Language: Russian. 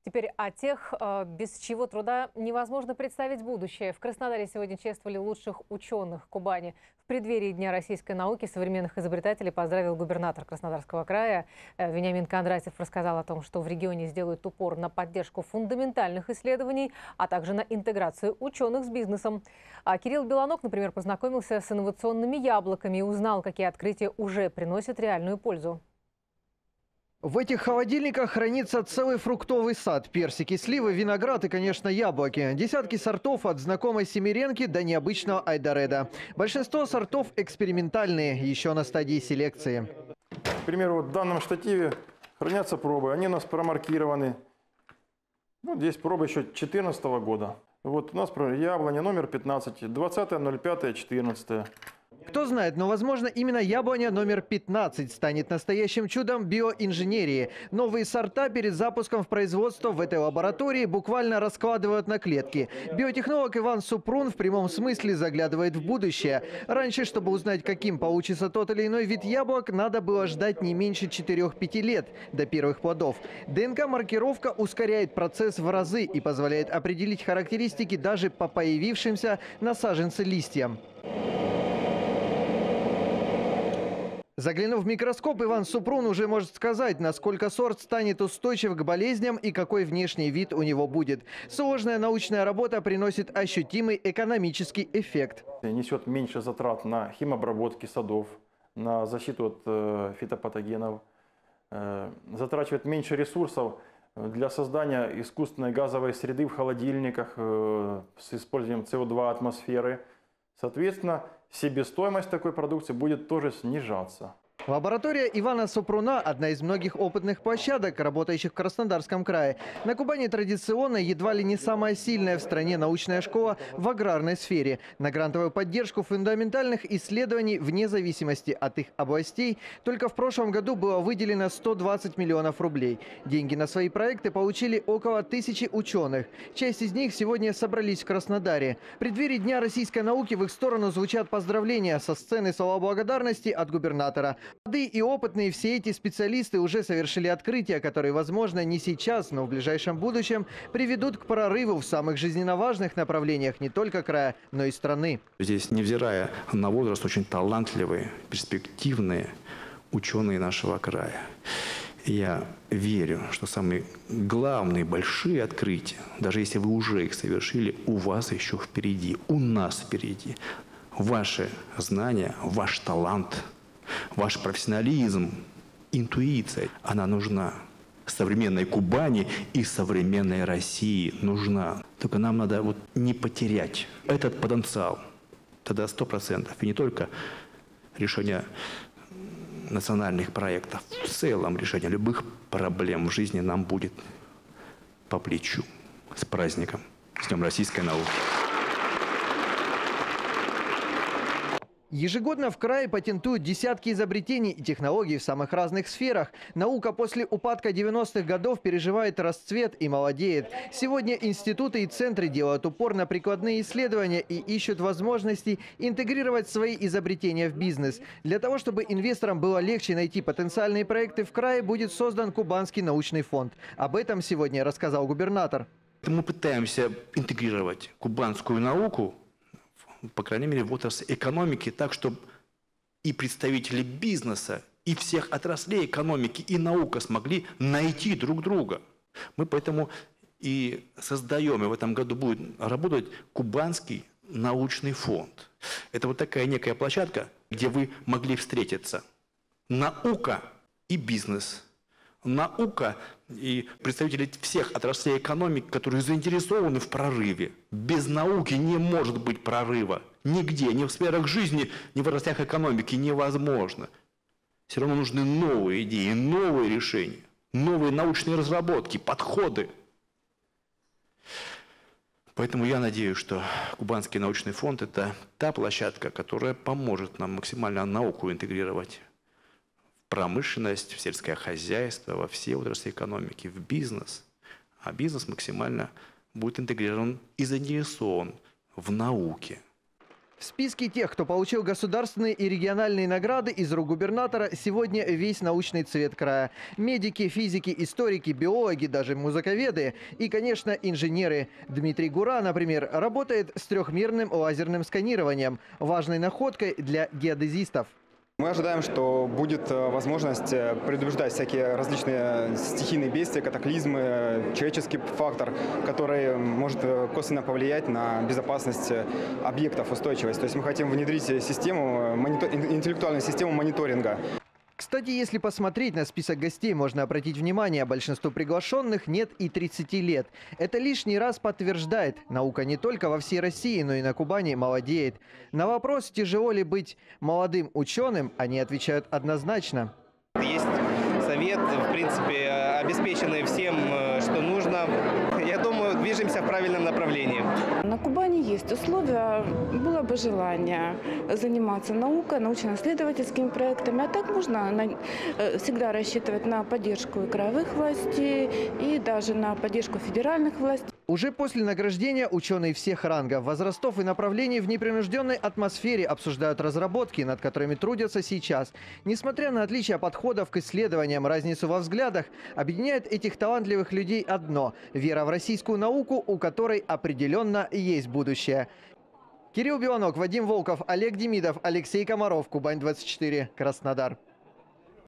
Теперь о тех, без чьего труда невозможно представить будущее. В Краснодаре сегодня чествовали лучших ученых Кубани. В преддверии Дня российской науки современных изобретателей поздравил губернатор Краснодарского края. Вениамин Кондратьев рассказал о том, что в регионе сделают упор на поддержку фундаментальных исследований, а также на интеграцию ученых с бизнесом. А Кирилл Белоног, например, познакомился с инновационными яблоками и узнал, какие открытия уже приносят реальную пользу. В этих холодильниках хранится целый фруктовый сад. Персики, сливы, виноград и, конечно, яблоки. Десятки сортов от знакомой семеренки до необычного айдареда. Большинство сортов экспериментальные, еще на стадии селекции. К примеру, в данном штативе хранятся пробы. Они у нас промаркированы. Вот здесь пробы еще 2014 года. Вот у нас яблоня номер 15, 20.05.14. Кто знает, но, возможно, именно яблоня номер 15 станет настоящим чудом биоинженерии. Новые сорта перед запуском в производство в этой лаборатории буквально раскладывают на клетки. Биотехнолог Иван Супрун в прямом смысле заглядывает в будущее. Раньше, чтобы узнать, каким получится тот или иной вид яблок, надо было ждать не меньше 4-5 лет до первых плодов. ДНК-маркировка ускоряет процесс в разы и позволяет определить характеристики даже по появившимся на саженце листьям. Заглянув в микроскоп, Иван Супрун уже может сказать, насколько сорт станет устойчив к болезням и какой внешний вид у него будет. Сложная научная работа приносит ощутимый экономический эффект. Несет меньше затрат на химобработки садов, на защиту от фитопатогенов, затрачивает меньше ресурсов для создания искусственной газовой среды в холодильниках с использованием СО2 атмосферы. Соответственно, себестоимость такой продукции будет тоже снижаться. Лаборатория Ивана Супруна – одна из многих опытных площадок, работающих в Краснодарском крае. На Кубани традиционно едва ли не самая сильная в стране научная школа в аграрной сфере. На грантовую поддержку фундаментальных исследований вне зависимости от их областей только в прошлом году было выделено 120 миллионов рублей. Деньги на свои проекты получили около 1000 ученых. Часть из них сегодня собрались в Краснодаре. В преддверии Дня российской науки в их сторону звучат поздравления со сцены слова благодарности от губернатора. Молодые и опытные все эти специалисты уже совершили открытия, которые, возможно, не сейчас, но в ближайшем будущем приведут к прорыву в самых жизненно важных направлениях не только края, но и страны. Здесь, невзирая на возраст, очень талантливые, перспективные ученые нашего края. Я верю, что самые главные, большие открытия, даже если вы уже их совершили, у вас еще впереди, у нас впереди. Ваши знания, ваш талант – ваш профессионализм, интуиция, она нужна. Современной Кубани и современной России нужна. Только нам надо не потерять этот потенциал. Тогда 100%. И не только решение национальных проектов. В целом решение любых проблем в жизни нам будет по плечу. С праздником. С Днем российской науки. Ежегодно в крае патентуют десятки изобретений и технологий в самых разных сферах. Наука после упадка 90-х годов переживает расцвет и молодеет. Сегодня институты и центры делают упор на прикладные исследования и ищут возможности интегрировать свои изобретения в бизнес. Для того, чтобы инвесторам было легче найти потенциальные проекты в крае, будет создан Кубанский научный фонд. Об этом сегодня рассказал губернатор. Мы пытаемся интегрировать кубанскую науку, по крайней мере, в отрасль экономики, так, чтобы и представители бизнеса, и всех отраслей экономики, и наука смогли найти друг друга. Мы поэтому и создаем, и в этом году будет работать Кубанский научный фонд. Это такая некая площадка, где вы могли встретиться. Наука и бизнес. Наука и представители всех отраслей экономики, которые заинтересованы в прорыве. Без науки не может быть прорыва. Нигде, ни в сферах жизни, ни в отраслях экономики невозможно. Все равно нужны новые идеи, новые решения, новые научные разработки, подходы. Поэтому я надеюсь, что Кубанский научный фонд – это та площадка, которая поможет нам максимально науку интегрировать промышленность, в сельское хозяйство, во все отрасли экономики, в бизнес. А бизнес максимально будет интегрирован и заинтересован в науке. В списке тех, кто получил государственные и региональные награды из рук губернатора, сегодня весь научный цвет края. Медики, физики, историки, биологи, даже музыковеды и, конечно, инженеры. Дмитрий Гура, например, работает с трехмерным лазерным сканированием, важной находкой для геодезистов. Мы ожидаем, что будет возможность предупреждать всякие различные стихийные бедствия, катаклизмы, человеческий фактор, который может косвенно повлиять на безопасность объектов, устойчивость. То есть мы хотим внедрить систему, интеллектуальную систему мониторинга. Кстати, если посмотреть на список гостей, можно обратить внимание, большинству приглашенных нет и 30 лет. Это лишний раз подтверждает, наука не только во всей России, но и на Кубани молодеет. На вопрос, тяжело ли быть молодым ученым, они отвечают однозначно. Есть совет, в принципе, обеспеченный всем, что нужно. Я думаю, движемся в правильном направлении. На Кубани есть условия, было бы желание заниматься наукой, научно-исследовательскими проектами. А так можно всегда рассчитывать на поддержку и краевых властей, и даже на поддержку федеральных властей. Уже после награждения ученые всех рангов, возрастов и направлений в непринужденной атмосфере обсуждают разработки, над которыми трудятся сейчас. Несмотря на отличия подходов к исследованиям, разницу во взглядах, объединяет этих талантливых людей одно – вера в российскую науку, у которой определенно есть будущее. Кирилл Белонок, Вадим Волков, Олег Демидов, Алексей Комаров, Кубань 24, Краснодар.